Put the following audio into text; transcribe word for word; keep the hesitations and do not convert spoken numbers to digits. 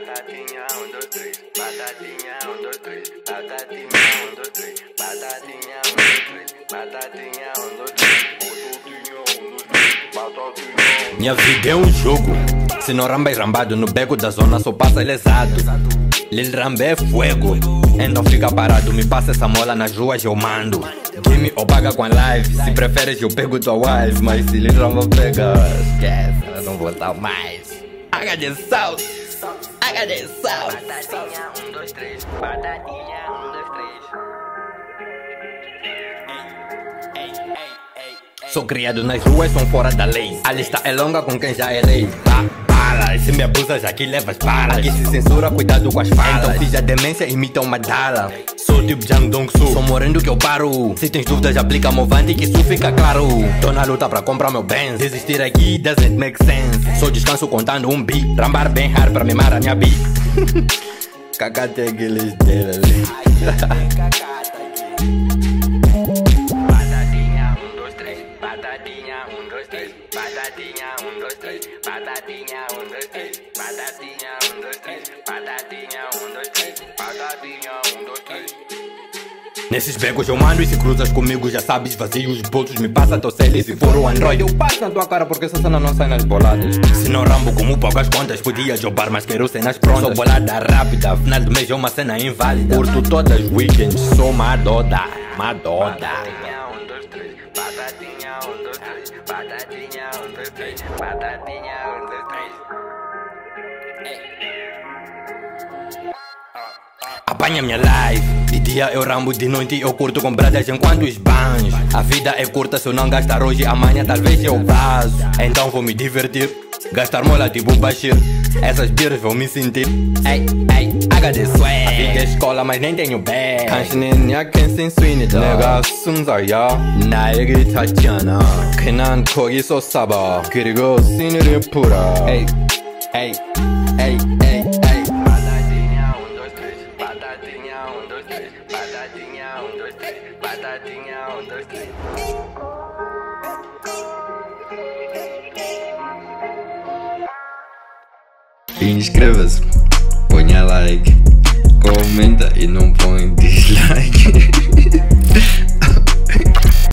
Batatinha, um, dois, três. Batatinha, um, dois, três. Batatinha, um, dois, três. Batatinha, um, dois, três. Batatinha, um, dois, três. Batatinha, um, dois, três. Batatinha. Minha vida é um jogo. Se não ramba é rambado, no beco da zona só passa lesado. Lil Rambe é fuego. Então fica parado, me passa essa mola nas ruas eu mando. Gimme ou paga com a live. Se preferes eu pego tua wife. Mas se Lil Rambe pega, esquece, ela não vou dar mais. I got this sauce, I got this sauce. Batatinha, um, dois, três. Batatinha, um, dois, três. Sou criado nas ruas, são fora da lei. A lista é longa com quem já é rei. Ba balas, se me abusas aqui levas balas. Aqui se censura, cuidado com as falas. Então fiz a demência, imita uma dala. Sou tipo Jang Dong-soo, sou morrendo que eu paro. Se tens dúvidas aplica movante que isso fica claro. Tô na luta pra comprar meu Benz. Desistir aqui doesn't make sense. Sou descanso contando um bi. Rambar bem hard pra mimar a minha bi. Cacate aqueles dele ali. Batatinha, um, dois, três. Batatinha, um, dois, três. Batatinha, um, dois, três. Batatinha, um, dois, três. Batatinha, um, dois, três. Batatinha, um, dois, três. Nesses becos eu mando e se cruzas comigo já sabes. Vazio os bolsos, me passa teu cel. E se for o Android eu passo na tua cara porque essa cena não sai nas boladas. Se não rambo como pago as contas, podia jobar mas quero cenas prontas. Sou bolada rápida, final do mês é uma cena inválida. Curto todas as weekends, sou madoda, madoda. Batatinha, um, dois, três. Batatinha, um, dois, três. Batatinha, um, dois, três. Batatinha, um, dois, três. Apanha minha live. De dia eu rambo, de noite eu curto com bradas enquanto esbanjo. A vida é curta, se eu não gastar hoje, amanhã talvez eu vazo. Então vou me divertir, gastar mola tipo Bashir. Essas beers vão me sentir. Ei, ei, I got this swag. A vida é escola, mas nem tenho bag. Kanshinen ya kensin swinida. 내가 승자야, 나에게 타잖아. 괜한 거기서 싸봐. 그리고 씬을 풀어. Ei, ei, ei, ei, ei. Batatinha, um, dois, três. Batatinha, um, dois, três. Batatinha, um, dois, três. Batatinha, um, dois, três. Inscreva-se, ponha like, comenta e não põe dislike.